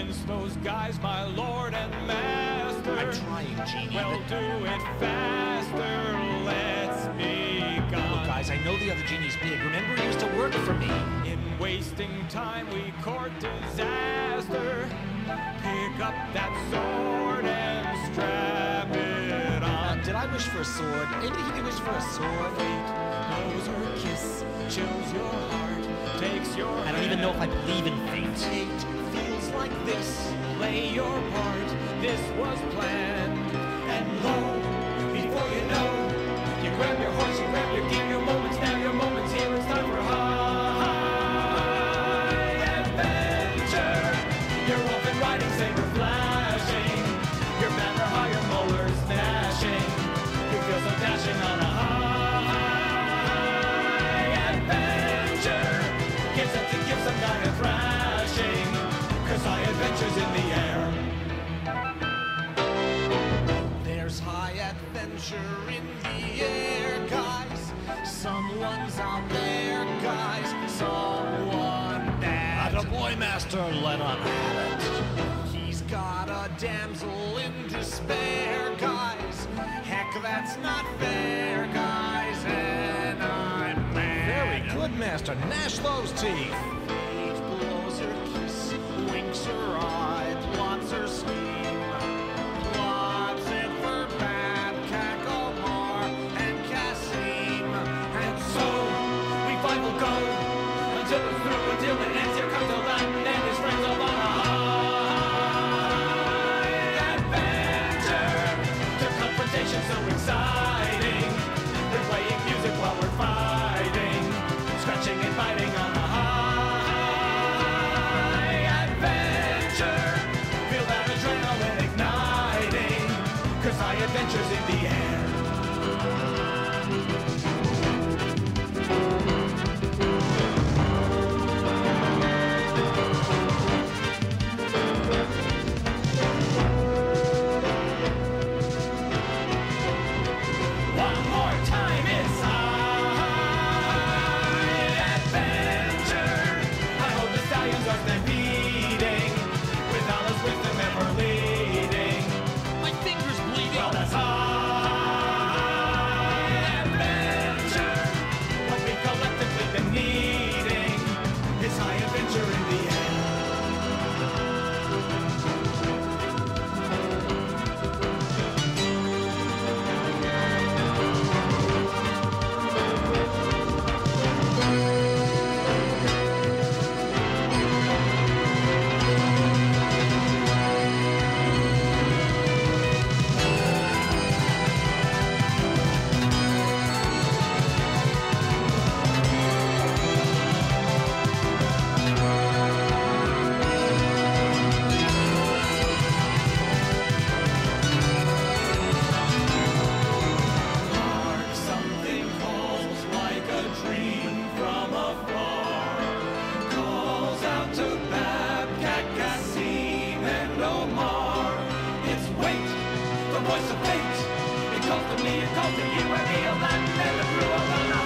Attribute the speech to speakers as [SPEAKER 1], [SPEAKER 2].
[SPEAKER 1] against those guys, my lord and master.
[SPEAKER 2] I'm trying, Genie.
[SPEAKER 1] Well, do it faster, let's be gone.
[SPEAKER 2] Look, guys, I know the other Genie's big. Remember, he used to work for me.
[SPEAKER 1] In wasting time, we court disaster. Pick up that sword and strap it on.
[SPEAKER 2] Did I wish for a sword? Maybe he did wish for a sword.
[SPEAKER 1] Fate knows her kiss, chills your heart, takes your
[SPEAKER 2] I don't even know if I believe in fate.
[SPEAKER 1] Fate feels like this. Play your part, this was planned. And lo, before you know, you grab your horse, you grab your gear, your moments now, your moments here. It's time for high adventure. You're off and riding, saber flashing. Your banner high, your molars gnashing. You feel so dashing on a high adventure. Gives up to give some kind of thrashing. 'Cause high adventure's in the air. There's high adventure in the air, guys. Someone's out there, guys. Someone bad.
[SPEAKER 2] Attaboy, Master, let on have it.
[SPEAKER 1] He's got a damsel in despair, guys. Heck, that's not fair, guys. And I'm mad.
[SPEAKER 2] Very good, Master. Gnash those teeth.
[SPEAKER 1] Fate blows her kiss, winks her eye, plots her scheme. Plots it for bad Kakamar and Kasim. And so, we fight will go until it's through, until it ends. Here comes Aladdin and his friends all on a high adventure. Their confrontation so exciting. They're playing music while we're fighting, scratching and biting on a high adventure. Feel that adrenaline igniting, 'cause high adventure's in the air. One more time, it's high adventure. I hope the stallions are stampeding, with Allah's wisdom ever leading.
[SPEAKER 2] My finger's bleeding.
[SPEAKER 1] Well, that's high adventure. What we've collectively been needing is high adventure in the air. Hark, something calls like a dream from afar. Calls out to Babcock, Cassim, and Omar. It's wait, the voice of fate. It calls to me, it calls to you, and me, Aladdin, and the crew of the night.